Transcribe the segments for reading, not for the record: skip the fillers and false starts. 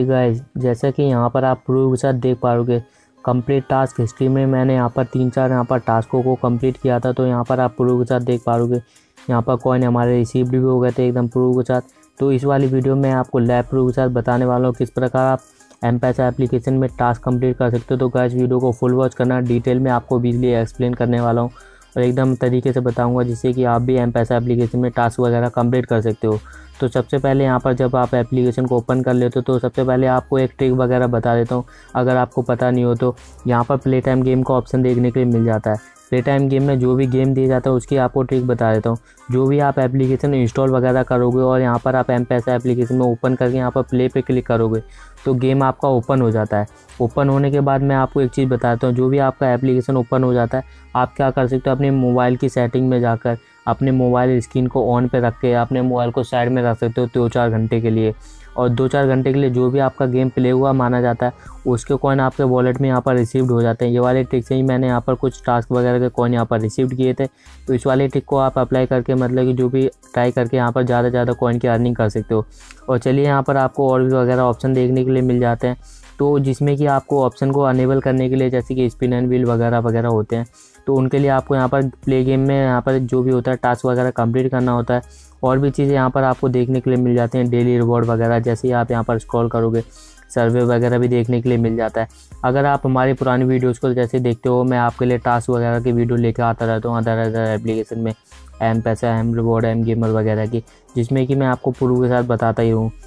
Guys, जैसा कि यहाँ पर आप प्रूफ के साथ देख पाओगे कंप्लीट टास्क हिस्ट्री में मैंने यहाँ पर 3-4 यहाँ पर टास्कों को कंप्लीट किया था। तो यहाँ पर आप प्रूफ के साथ देख पाओगे यहाँ पर कॉइन हमारे रिसीव्ड भी हो गए थे एकदम प्रूफ के साथ। तो इस वाली वीडियो में आपको लैब प्रूफ के साथ बताने वाला हूँ किस प्रकार आप M-Pesa एप्लीकेशन में टास्क कंप्लीट कर सकते हो। तो गाइस वीडियो को फुल वॉच करना, डिटेल में आपको बिजली एक्सप्लेन करने वाला हूँ और एकदम तरीके से बताऊंगा जिससे कि आप भी M-Pesa एप्लीकेशन में टास्क वगैरह कंप्लीट कर सकते हो। तो सबसे पहले यहाँ पर जब आप एप्लीकेशन को ओपन कर लेते हो तो सबसे पहले आपको एक ट्रिक वगैरह बता देता हूँ, अगर आपको पता नहीं हो तो। यहाँ पर प्ले टाइम गेम का ऑप्शन देखने के लिए मिल जाता है। प्ले टाइम गेम में जो भी गेम दिया जाता है उसकी आपको ट्रिक बता देता हूँ। जो भी आप एप्लीकेशन इंस्टॉल वगैरह करोगे और यहाँ पर आप M-Pesa एप्लीकेशन में ओपन करके यहाँ पर प्ले पे क्लिक करोगे तो गेम आपका ओपन हो जाता है। ओपन होने के बाद मैं आपको एक चीज़ बताता हूँ, जो भी आपका एप्लीकेशन ओपन हो जाता है आप क्या कर सकते हो, अपने मोबाइल की सेटिंग में जाकर अपने मोबाइल स्क्रीन को ऑन पे रख के अपने मोबाइल को साइड में रख सकते हो 2-4 घंटे के लिए। और 2-4 घंटे के लिए जो भी आपका गेम प्ले हुआ माना जाता है उसके कॉइन आपके वॉलेट में यहाँ पर रिसीव्ड हो जाते हैं। ये वाले ट्रिक से ही मैंने यहाँ पर कुछ टास्क वगैरह के कॉइन यहाँ पर रिसीव्ड किए थे। तो इस वाले ट्रिक को आप अप्लाई करके मतलब कि जो भी ट्राई करके यहाँ पर ज़्यादा से ज़्यादा कॉइन की अर्निंग कर सकते हो। और चलिए यहाँ पर आपको और भी वगैरह ऑप्शन देखने के लिए मिल जाते हैं, तो जिसमें कि आपको ऑप्शन को अनेबल करने के लिए जैसे कि स्पिन एंड व्हील वगैरह वगैरह होते हैं, तो उनके लिए आपको यहाँ पर प्ले गेम में यहाँ पर जो भी होता है टास्क वगैरह कंप्लीट करना होता है। और भी चीज़ें यहाँ पर आपको देखने के लिए मिल जाती हैं, डेली रिवॉर्ड वगैरह। जैसे ही आप यहाँ पर स्क्रॉल करोगे सर्वे वगैरह भी देखने के लिए मिल जाता है। अगर आप हमारी पुरानी वीडियोज़ को जैसे देखते हो, मैं आपके लिए टास्क वगैरह की वीडियो लेकर आता रहता हूँ अदर एप्लीकेशन में, M-Pesa, M reward, M gamer वगैरह की, जिसमें कि मैं आपको प्रूफ के साथ बताता ही हूँ।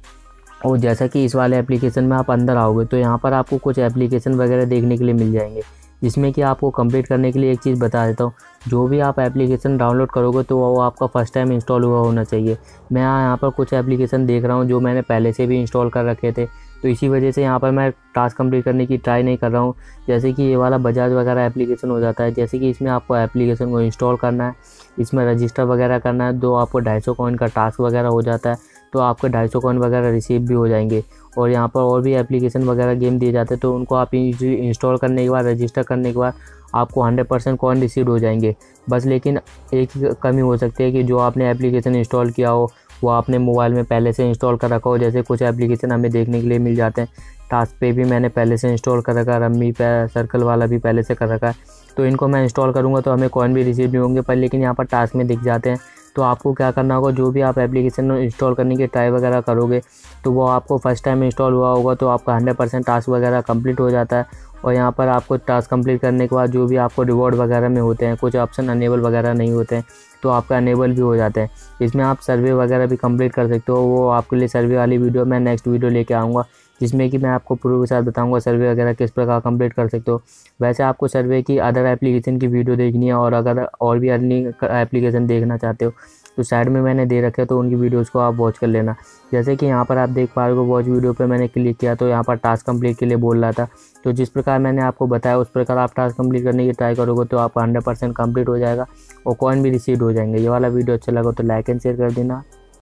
और जैसा कि इस वाले एप्लीकेशन में आप अंदर आओगे तो यहाँ पर आपको कुछ एप्लीकेशन वगैरह देखने के लिए मिल जाएंगे, जिसमें कि आपको कंप्लीट करने के लिए एक चीज़ बता देता हूँ। जो भी आप एप्लीकेशन डाउनलोड करोगे तो वो आपका फर्स्ट टाइम इंस्टॉल हुआ होना चाहिए। मैं यहाँ पर कुछ एप्लीकेशन देख रहा हूँ जो मैंने पहले से भी इंस्टॉल कर रखे थे, तो इसी वजह से यहाँ पर मैं टास्क कंप्लीट करने की ट्राई नहीं कर रहा हूँ। जैसे कि ये वाला बजाज वगैरह एप्लीकेशन हो जाता है, जैसे कि इसमें आपको एप्लीकेशन को इंस्टॉल करना है, इसमें रजिस्टर वगैरह करना है, तो आपको 250 कॉइन का टास्क वगैरह हो जाता है, तो आपके 250 कॉइन वगैरह रिसीव भी हो जाएंगे। और यहाँ पर और भी एप्लीकेशन वगैरह गेम दिए जाते हैं, तो उनको आप इंस्टॉल करने के बाद रजिस्टर करने के बाद आपको 100% कॉइन रिसीव हो जाएंगे। बस लेकिन एक ही कमी हो सकती है कि जो आपने एप्लीकेशन इंस्टॉल किया हो वो आपने मोबाइल में पहले से इंस्टॉल कर रखा हो। जैसे कुछ एप्लीकेशन हमें देखने के लिए मिल जाते हैं, टास्क पे भी मैंने पहले से इंस्टॉल कर रखा है, रम्मी पे सर्कल वाला भी पहले से कर रखा है। तो इनको मैं इंस्टॉल करूँगा तो हमें कॉइन भी रिसीव नहीं होंगे, पर लेकिन यहाँ पर टास्क में दिख जाते हैं। तो आपको क्या करना होगा, जो भी आप एप्लीकेशन इंस्टॉल करने की ट्राई वगैरह करोगे तो वो आपको फर्स्ट टाइम इंस्टॉल हुआ होगा तो आपका 100% टास्क वगैरह कंप्लीट हो जाता है। और यहाँ पर आपको टास्क कंप्लीट करने के बाद जो भी आपको रिवॉर्ड वगैरह में होते हैं, कुछ ऑप्शन अनेबल वगैरह नहीं होते हैं तो आपका अनेबल भी हो जाते हैं। इसमें आप सर्वे वगैरह भी कंप्लीट कर सकते हो। वो आपके लिए सर्वे वाली वीडियो मैं नेक्स्ट वीडियो लेके आऊँगा, जिसमें कि मैं आपको प्रूफ के साथ बताऊंगा सर्वे वगैरह किस प्रकार कंप्लीट कर सकते हो। वैसे आपको सर्वे की अदर एप्लीकेशन की वीडियो देखनी है और अगर और भी अर्निंग एप्लीकेशन देखना चाहते हो तो साइड में मैंने दे रखे, तो उनकी वीडियोस को आप वॉच कर लेना। जैसे कि यहाँ पर आप देख पा रहे हो, वॉच वीडियो पे मैंने क्लिक किया तो यहाँ पर टास्क कंप्लीट के लिए बोल रहा था। तो जिस प्रकार मैंने आपको बताया उस प्रकार आप टास्क कंप्लीट करने की ट्राई करोगे तो आपका 100% कंप्लीट हो जाएगा और कॉइन भी रिसीव हो जाएंगे। ये वाला वीडियो अच्छा लगा तो लाइक एंड शेयर कर देना।